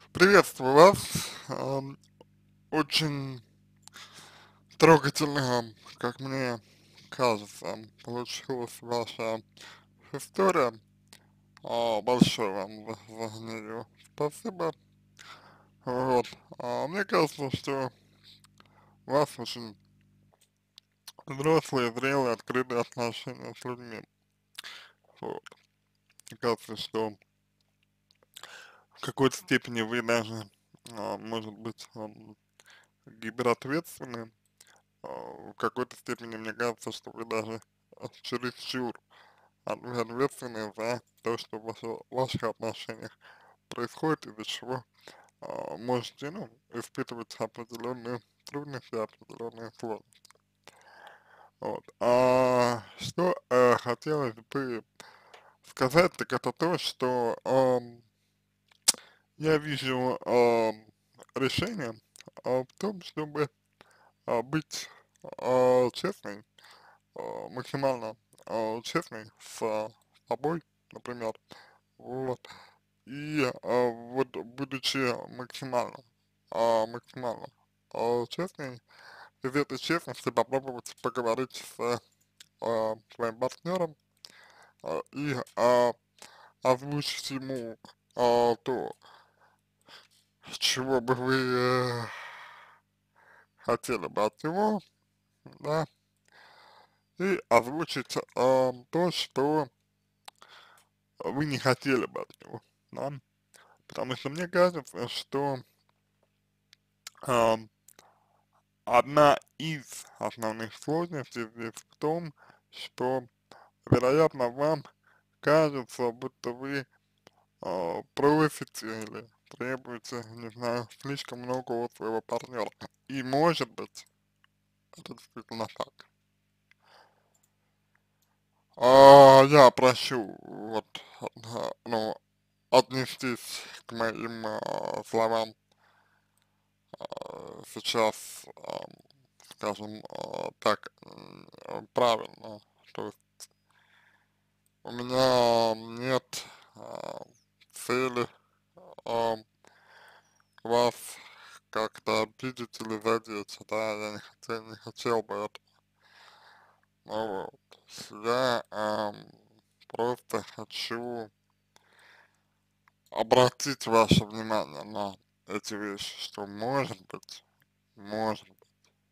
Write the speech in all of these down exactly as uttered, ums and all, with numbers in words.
Приветствую вас. Ам, Очень трогательно, как мне кажется, получилась ваша история. А, Большое вам за, за нее спасибо. Вот. А, Мне кажется, что у вас очень взрослые, зрелые, открытые отношения с людьми. Вот. Мне кажется, что в какой-то степени вы даже, а, может быть, ам, гиперответственны. А, В какой-то степени мне кажется, что вы даже а, чересчур от- вы ответственны за то, что в ваши- ваших отношениях происходит, из-за чего а, можете, ну, испытывать определенные трудности, определенные сложности. Вот. А что э, хотелось бы сказать, так это то, что ам, я вижу ам, решение а, в том, чтобы а, быть а, честной, а, максимально а, честной с собой, например, вот. И а, вот будучи максимально, а, максимально а, честной, из этой честности попробовать поговорить с а, своим партнером а, и а, озвучить ему а, то, чего бы вы э, хотели бы от него, да, и озвучить а, то, что вы не хотели бы от него, да, потому что мне кажется, что а, одна из основных сложностей здесь в том, что, вероятно, вам кажется, будто вы а, просите или требуете, не знаю, слишком много от своего партнера. И может быть, это действительно так. А, я прошу, вот, а, ну, отнестись к моим а, словам а, сейчас, а, скажем а, так, м, правильно. То есть у меня нет а, цели а, вас как-то обидеть или задеть, да, я не хотел, не хотел бы это. Ну вот, я ам, просто хочу обратить ваше внимание на эти вещи, что может быть, может быть,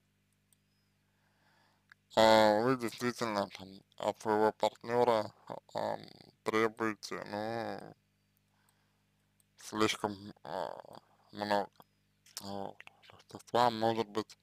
а вы действительно там от своего партнера ам, требуете, ну, слишком а, много. Вот. То есть вам может быть,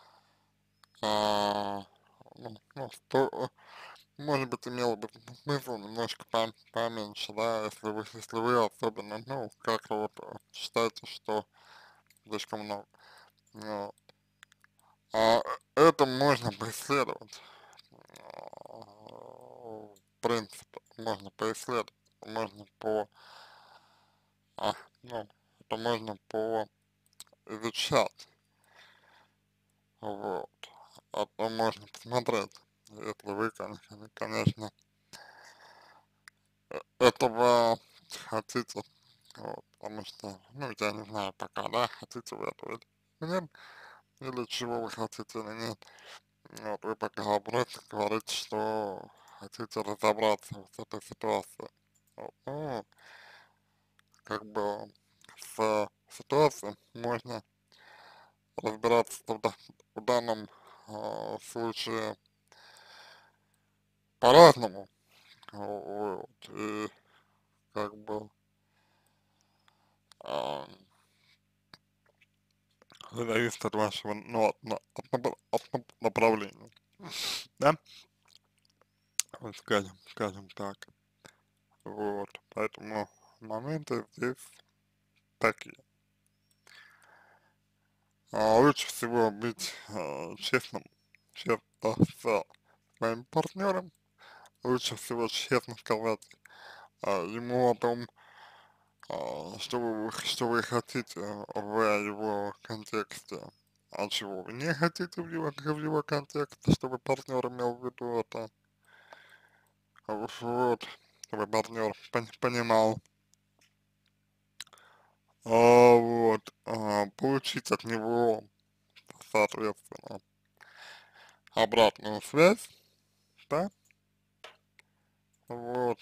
а, ну, ну, сто, может быть, имело бы смысл немножко пом поменьше, да, если вы, если вы особенно, ну, как-то вот э, считаете, что слишком много. Вот. А это можно поисследовать. А, В принципе, можно поисследовать, можно по, а, ну, это можно по изучать, вот. Это можно посмотреть, если вы, конечно, конечно, э, этого хотите. Вот, потому что, ну, я не знаю пока, да, хотите вы этого или нет, или чего вы хотите или нет. Вот, вы пока просто говорите, что хотите разобраться вот с этой ситуацией. Вот, ну, как бы с ситуацией можно разбираться в, да- в данном а, случае по-разному. Вот, и как бы а, зависит от вашего, ну, от, на- от напра- от нап- направления, да? Вот скажем, скажем так. Вот, поэтому моменты здесь такие. А, лучше всего быть а, честным, честно с своим партнером. Лучше всего честно сказать а, ему о том, а, что вы, что вы хотите в его контексте, а чего вы не хотите в его, в его контексте, чтобы партнер имел в виду это. Вот, чтобы партнер пон- понимал. А, получить от него, соответственно, обратную связь, да, вот,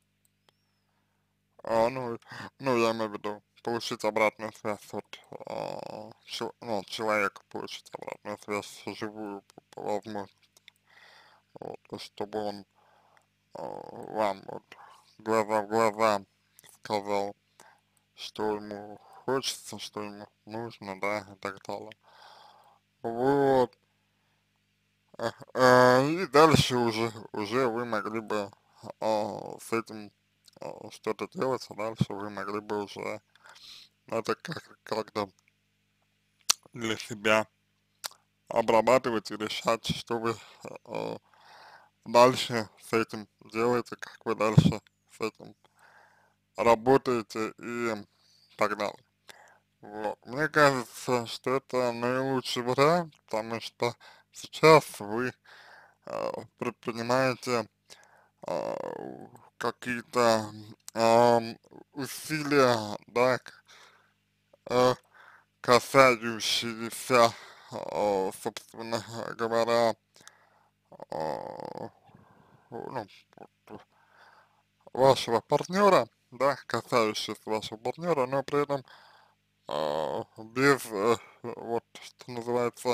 а, ну, ну, я имею в виду, получить обратную связь от, а, чел- ну, от человека, получить обратную связь живую по, по возможности, вот, то, чтобы он а, вам вот глаза в глаза сказал, что ему хочется, что ему нужно, да, и так далее. Вот. А, а, и дальше уже, уже вы могли бы а, с этим а, что-то делать, а дальше вы могли бы уже это как, как-то для себя обрабатывать и решать, что вы а, дальше с этим делаете, как вы дальше с этим работаете и так далее. Вот. Мне кажется, что это наилучший вариант, потому что сейчас вы э, предпринимаете э, какие-то э, усилия, да, к- э, касающиеся, э, собственно говоря, э, ну, вот, вашего партнера, да, касающиеся вашего партнера, но при этом а, без, э, вот, что называется,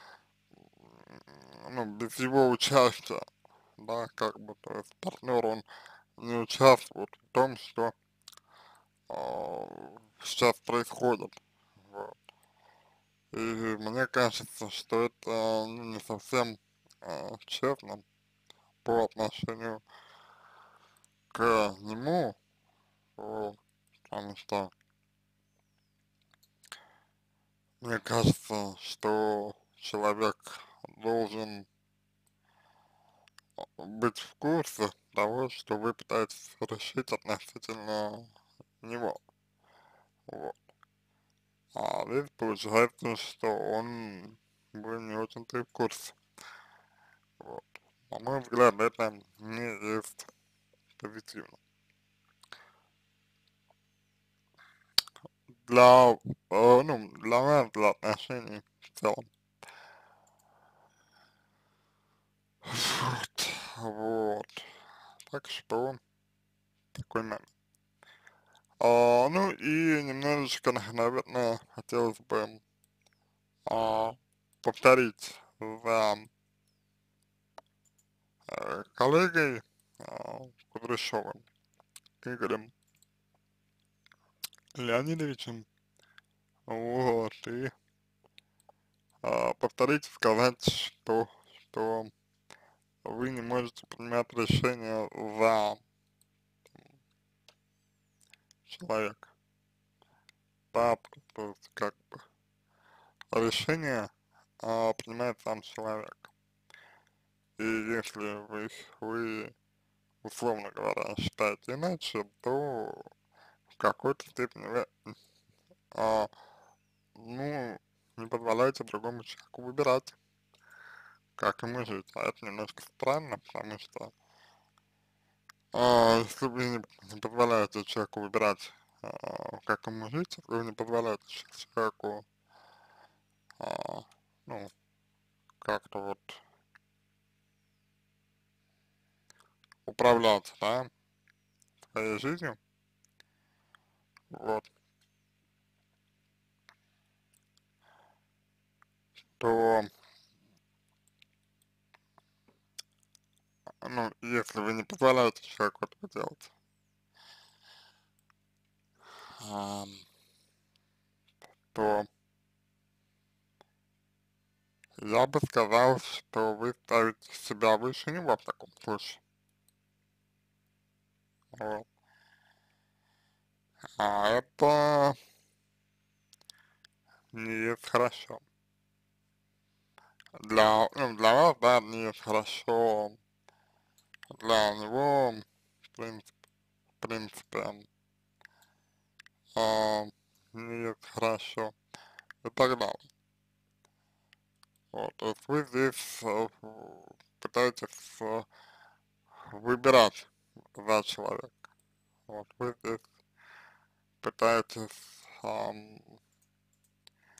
ну, без его участия, да, как бы, то есть партнер, он не участвует в том, что а, сейчас происходит, вот. И мне кажется, что это ну, не совсем а, честно по отношению к нему, вот, потому что мне кажется, что человек должен быть в курсе того, что вы пытаетесь решить относительно него. Вот. А здесь получается, что он был не очень-то и в курсе. Вот. На мой взгляд, это не есть позитивно. Для, э, ну, для нас, для отношений в целом. Вот. Вот. Так что такой момент. А, ну и немножечко, наверное, хотелось бы а, повторить за э, коллегой а, Кудряшовым Игорем Леонидовичем, вот, и а, повторить, сказать, что, что вы не можете принимать решения за человека, да, то есть как бы решение а, принимает сам человек, и если вы, вы условно говоря, считаете иначе, то в какой-то степени вы, а, ну, не позволяете другому человеку выбирать, как ему жить. А это немножко странно, потому что а, если вы не, не позволяете человеку выбирать, а, как ему жить, вы не позволяете человеку, а, ну, как-то вот управлять, да, своей жизнью, вот, то, ну, если вы не позволяете человеку этого делать, а, то я бы сказал, что вы ставите себя выше него в таком случае. Вот. А это не есть хорошо. Для, ну, для вас, да, не есть хорошо. Для него, в принципе, в принципе а, не есть хорошо. И так далее. Вот. То есть вы здесь э, пытаетесь э, выбирать за человека. Вот. Вы здесь пытаетесь ам,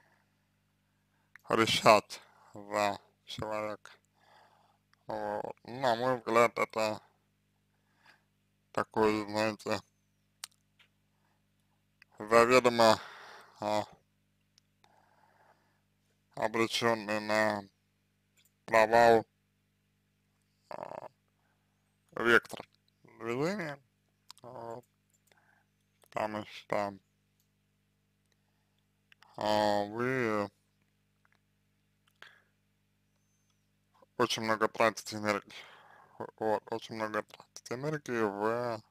решать за человека. Вот. На мой взгляд, это такой, знаете, заведомо а, обреченный на провал а, вектор движения, вот, потому что а, вы очень много тратите энергии, вот, очень много тратите энергии в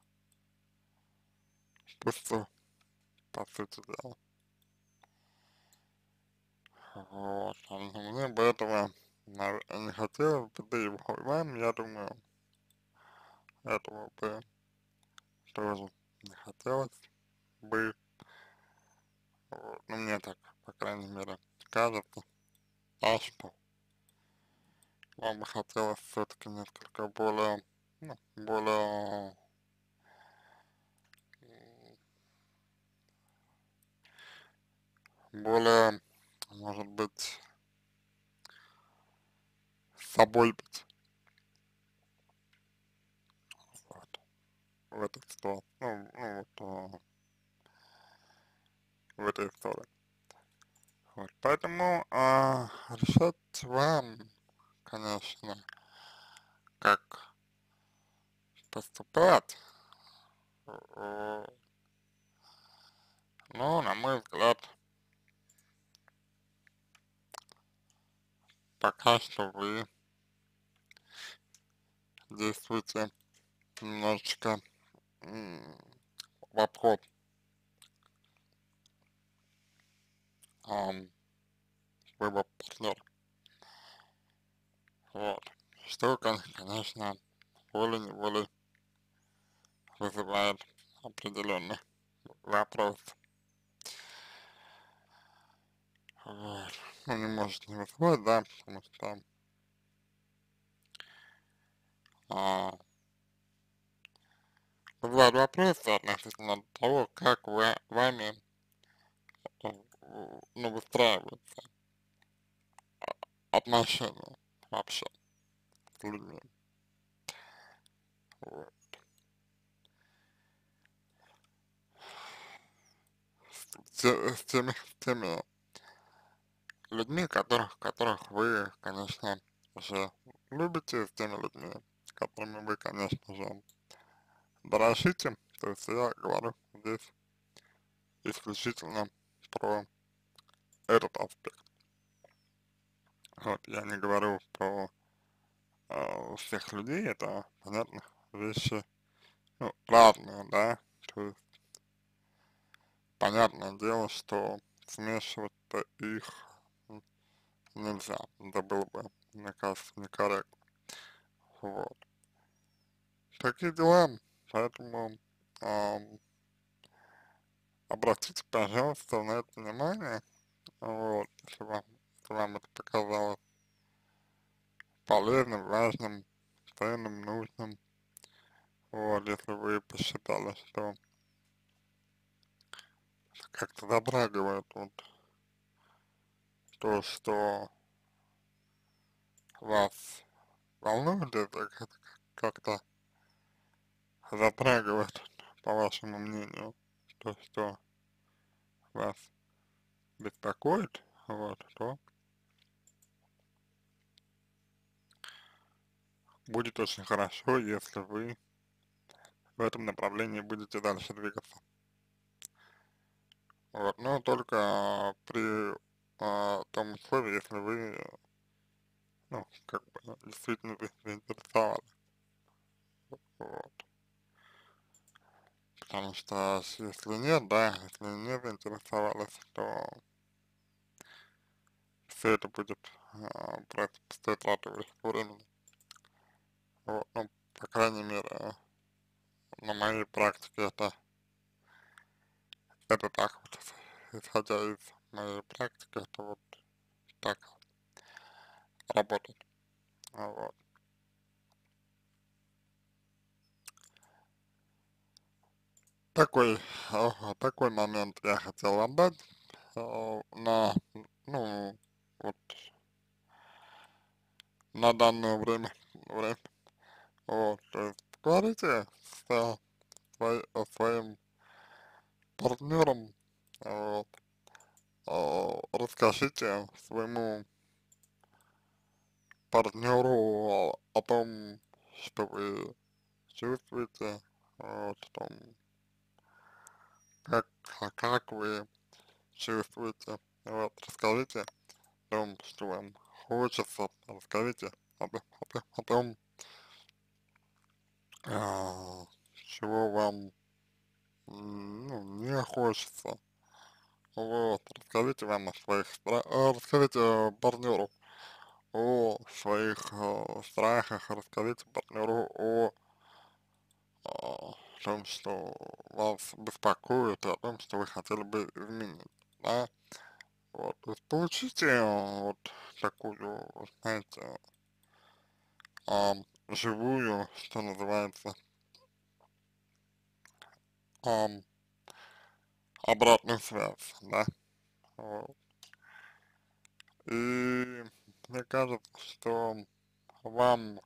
пустую, по сути дела. Вот, а мне бы этого навер- не хотелось бы, да и вам, я думаю, этого бы тоже не хотелось бы, вот, ну, мне так, по крайней мере, кажется, а что вам бы хотелось все-таки несколько более, ну, более, более, может быть, собой быть, вот, в этой ситуации, ну, ну вот, а, в этой истории. Вот, поэтому а, решать вам, конечно, как поступать, э, но, на мой взгляд, пока что вы действуете немножечко м, в обход ам, своего партнера. Вот. Что, кон- конечно, волей-неволей вызывает определенный вопрос. Вот. Ну, не может не вызывать, да, потому что а, вызывает вопросы относительно того, как вы, вами э, ну, выстраиваются отношения вообще с людьми. Вот. С, те- с теми, с теми людьми, которых, которых вы, конечно же, любите, с теми людьми, которыми вы, конечно же, дорожите. То есть я говорю здесь исключительно про этот аспект. Вот, я не говорю про э, всех людей, это, понятно, вещи, ну, разные, да, то есть понятное дело, что смешивать их нельзя, это было бы, мне кажется, некорректно. Вот. Такие дела, поэтому ам, обратите, пожалуйста, на это внимание, вот, если вам, если вам это показалось полезным, важным, ценным, нужным, вот, если вы посчитали, что как-то затрагивает вот то, что вас волнует, это как- как-то затрагивает, по вашему мнению, то, что вас беспокоит, вот, то будет очень хорошо, если вы в этом направлении будете дальше двигаться. Вот, но только при а, том условии, если вы, ну, как бы действительно за- заинтересованы. Вот. Потому что с- если нет, да, если не заинтересовались, то все это будет а, просто пустой тратой времени. Вот, ну, по крайней мере, на моей практике это, это так вот, исходя из моей практики, это вот так работает. А вот. Такой, а, такой момент я хотел вам дать, а, на, ну, вот на данное время, время. Вот, то есть говорите с свой, своим партнером, вот, а, расскажите своему партнеру о том, что вы чувствуете, вот, о том, как, а как вы чувствуете, вот, расскажите о том, что вам хочется, расскажите о, том- о, том, о том, а, чего вам, м, ну, не хочется, вот, расскажите вам о своих, стра- а, расскажите партнеру о своих э, страхах, расскажите партнеру о, а, том, что вас беспокоит, и о том, что вы хотели бы изменить, да, вот, то есть получите э, вот такую, знаете, а, живую, что называется, ам, обратную связь, да, вот. И мне кажется, что вам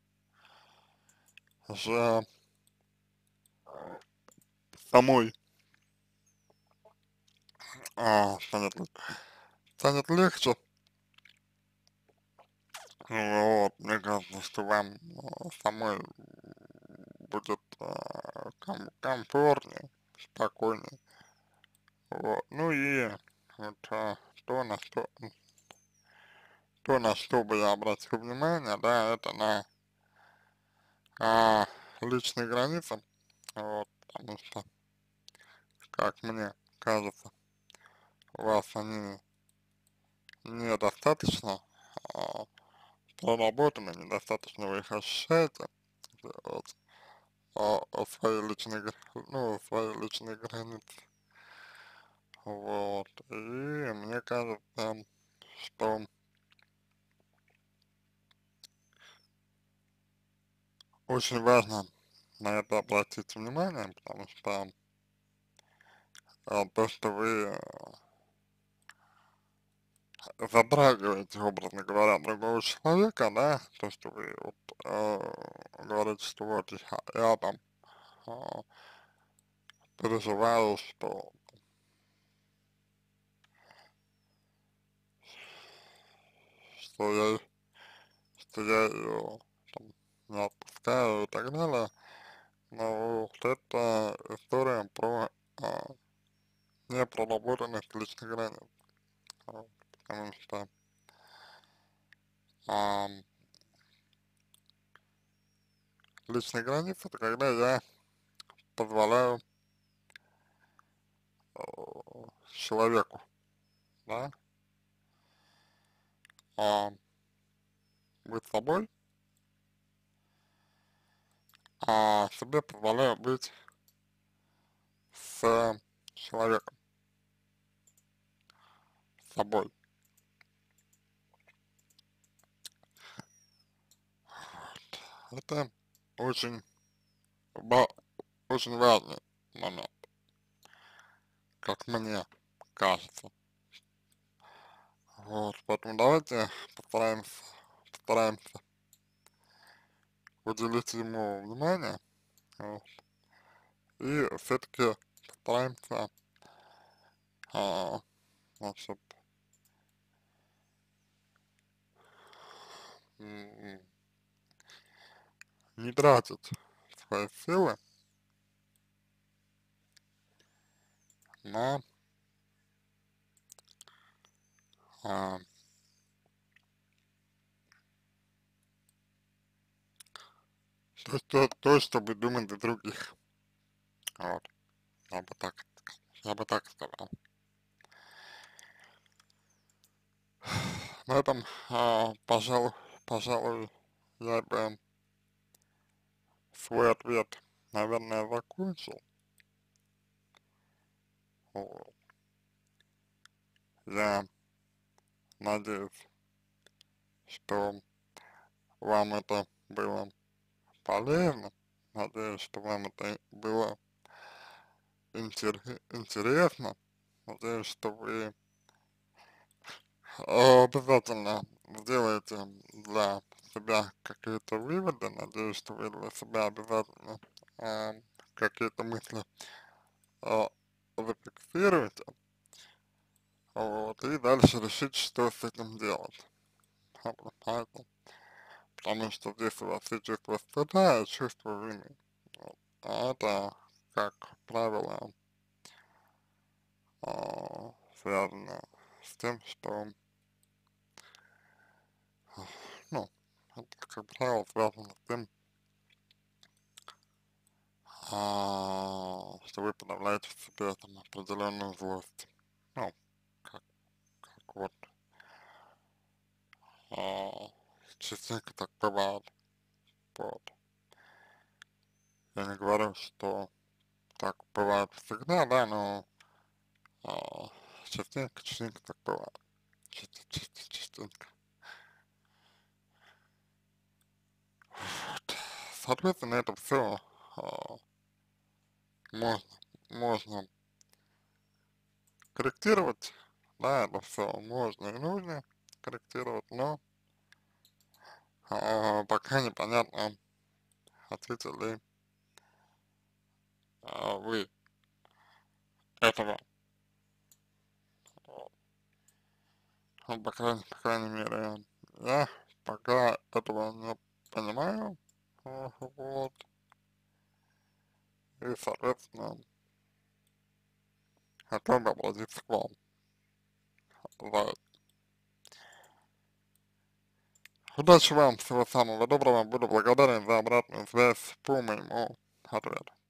же самой а, станет, станет легче. Вот, мне кажется, что вам а, самой будет а, ком комфортнее, спокойнее. Вот. Ну и вот а, то, на что, то, на что бы я обратил внимание, да, это на а, личные границы, вот, потому что, как мне кажется, у вас они недостаточно а, проработаны, недостаточно вы их ощущаете, вот, а, а свои личные, гра- ну, свои личные границы. Вот, и мне кажется, что очень важно на это обратить внимание, потому что а, то, что вы э, затрагиваете, образно говоря, другого человека, да, то, что вы вот э, говорите, что вот я, я там э, переживаю, что, что я, что я ее там не отпускаю и так далее, но вот это история про э, непроработанных личных границ, вот, потому что ам, личные границы это когда я позволяю э, человеку, да, а, быть собой, а себе позволяю быть с человеком, с собой. Это очень, ва- очень важный момент, как мне кажется. Вот, поэтому давайте постараемся, постараемся уделить ему внимание, вот, и все-таки постараемся, а, значит, м, не тратить свои силы на а, то, что, то, чтобы думать о других. Вот, я бы так, я бы так сказал. На этом, а, пожалуй, пожалуй, я бы свой ответ, наверное, закончил. Вот. Я надеюсь, что вам это было полезно. Надеюсь, что вам это было интер- интересно. Надеюсь, что вы э, обязательно сделайте для себя какие-то выводы. Надеюсь, что вы для себя обязательно э, какие-то мысли э, зафиксируете, вот, и дальше решить, что с этим делать. А, вот, поэтому- Потому что здесь у вас и чувство стыда, и чувство вины. Вот. А это, как правило, а, связано с тем, что, ну, это, как правило, связано с тем, а, что вы подавляете в себе там определенную злость. Ну, как, как вот, а, частенько так бывает. Вот. Я не говорю, что так бывает всегда, да, но а, частенько, частенько так бывает. Часто, часто, частенько. Вот. Соответственно, это все можно, можно корректировать, да, это все можно и нужно корректировать, но а, пока непонятно, хотите ли а, вы этого. Вот. Ну, по крайней, по крайней мере, я пока этого не понимаю, а, вот, и, соответственно, готов обратиться к вам за удачи вам, всего самого доброго, буду благодарен за обратную связь по моему ответу.